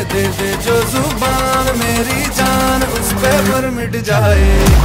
दे दे जो जुबान मेरी जान उस पे पर मिट जाए।